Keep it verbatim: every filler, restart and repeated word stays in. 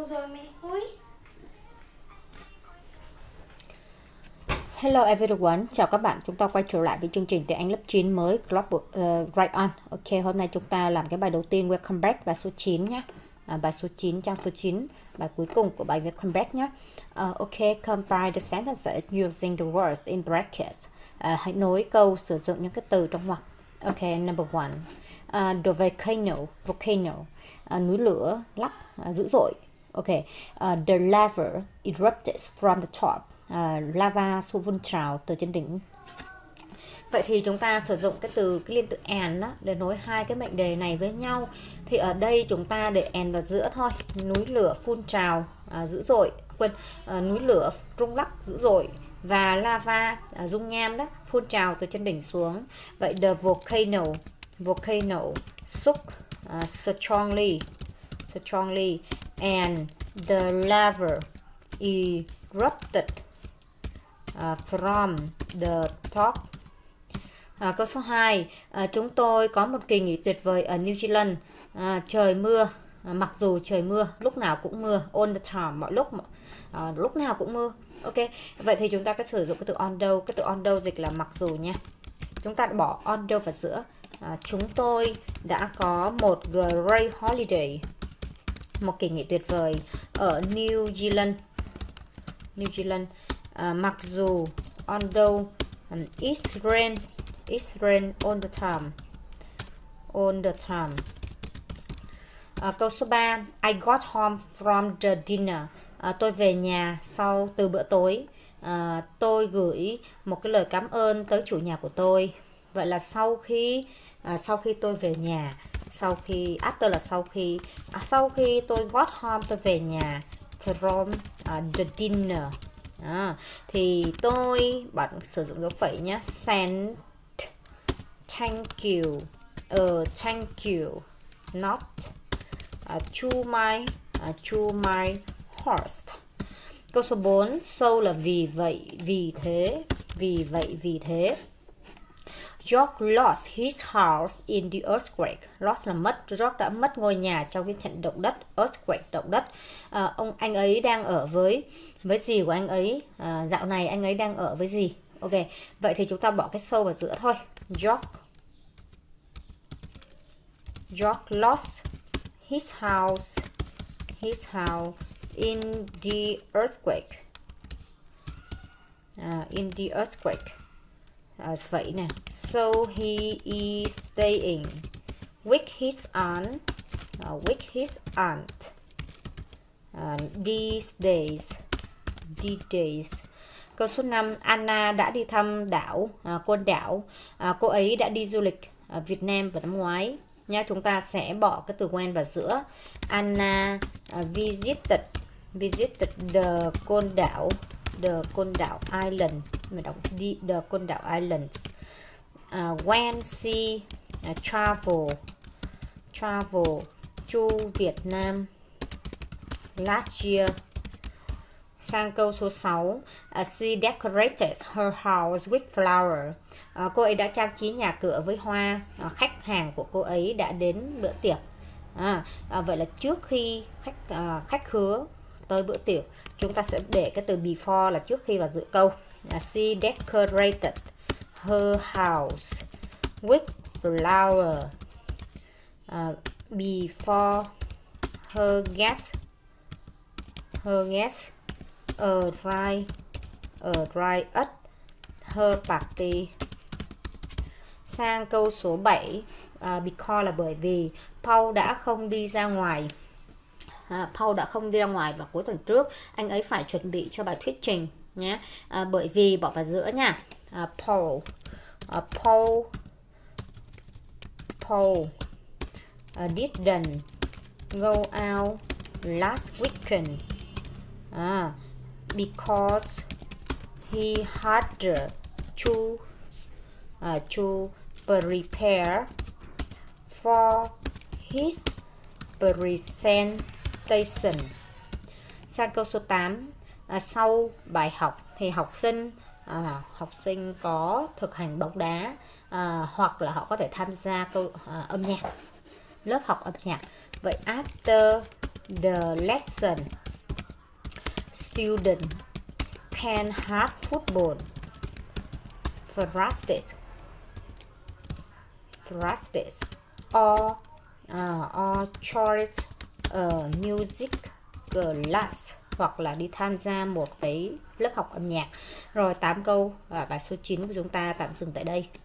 Cô rồi mày hối. Hello everyone, chào các bạn. Chúng ta quay trở lại với chương trình tiếng Anh lớp chín mới Global uh, Write On. Ok, hôm nay chúng ta làm cái bài đầu tiên Welcome Back, bài số chín nhé. À, bài số chín, trang số chín, bài cuối cùng của bài Welcome Back nhé. Uh, ok, compile the sentences using the words in brackets. Uh, hãy nối câu sử dụng những cái từ trong ngoặc. Ok, number one. Uh, the volcano, volcano, uh, núi lửa lắc uh, dữ dội. Ok, uh, the lava erupted from the top. Uh, lava phun trào từ trên đỉnh. Vậy thì chúng ta sử dụng cái từ cái liên từ and đó để nối hai cái mệnh đề này với nhau. Thì ở đây chúng ta để and vào giữa thôi. Núi lửa phun trào uh, dữ dội, quên, uh, núi lửa rung lắc dữ dội và lava uh, dung nham đó phun trào từ trên đỉnh xuống. Vậy the volcano, volcano shook uh, strongly, strongly and the lava erupted Uh, from the top. Uh, câu số hai. Uh, chúng tôi có một kỳ nghỉ tuyệt vời ở New Zealand. Uh, trời mưa, uh, mặc dù trời mưa, lúc nào cũng mưa. On the time, mọi lúc, uh, lúc nào cũng mưa. Ok, vậy thì chúng ta có sử dụng cái từ although. Cái từ although dịch là mặc dù nha. Chúng ta đã bỏ although vào giữa. Uh, chúng tôi đã có một great holiday, một kỳ nghỉ tuyệt vời ở New Zealand. New Zealand. Uh, mặc dù, although, um, it's rain, it's rain all the time, all the time. Uh, câu số ba. I got home from the dinner. Uh, tôi về nhà sau từ bữa tối. Uh, tôi gửi một cái lời cảm ơn tới chủ nhà của tôi. Vậy là sau khi, uh, sau khi tôi về nhà, sau khi, after là sau khi, uh, sau khi tôi got home, tôi về nhà from uh, the dinner. À, thì tôi bạn sử dụng dấu phẩy nhé. Send thank you, uh, thank you not uh, to my uh, to my host. Câu số bốn. So là vì vậy, vì thế, vì vậy, vì thế. George lost his house in the earthquake. Lost là mất. George đã mất ngôi nhà trong cái trận động đất. Earthquake, động đất. À, ông anh ấy đang ở với với gì của anh ấy? À, dạo này anh ấy đang ở với gì? Ok, vậy thì chúng ta bỏ cái so vào giữa thôi. George George lost his house, his house in the earthquake. À, in the earthquake. À, vậy nè. So he is staying with his aunt, uh, with his aunt uh, these days, these days. Câu số năm. Anna đã đi thăm đảo, uh, côn đảo. Uh, cô ấy đã đi du lịch uh, Việt Nam vào năm ngoái. Nha, chúng ta sẽ bỏ cái từ when vào giữa. Anna uh, visited, visited the côn đảo, the côn đảo island. Mình đọc đi the côn đảo islands. Uh, when she uh, travel, travel to Việt Nam last year. Sang câu số sáu. Uh, she decorated her house with flower. Uh, cô ấy đã trang trí nhà cửa với hoa. Uh, khách hàng của cô ấy đã đến bữa tiệc. À, uh, vậy là trước khi khách uh, khách khứa tới bữa tiệc, chúng ta sẽ để cái từ before là trước khi vào giữa câu. Uh, she decorated her house with flower uh, before her guests her guests arrive arrive at her party. Sang câu số bảy. uh, Because là bởi vì Paul đã không đi ra ngoài. À, Paul đã không đi ra ngoài vào cuối tuần trước. Anh ấy phải chuẩn bị cho bài thuyết trình nhé. À, bởi vì bỏ vào giữa nha. À, Paul, à, Paul, Paul uh, didn't go out last weekend. À, because he had to uh, to prepare for his presentation. Sang câu số tám. À, sau bài học thì học sinh à, học sinh có thực hành bóng đá, à, hoặc là họ có thể tham gia câu à, âm nhạc, lớp học âm nhạc. Vậy after The lesson student can have football practice practice or uh, or choice uh, music class, hoặc là đi tham gia một cái lớp học âm nhạc. Rồi tám câu à, bài số chín của chúng ta tạm dừng tại đây.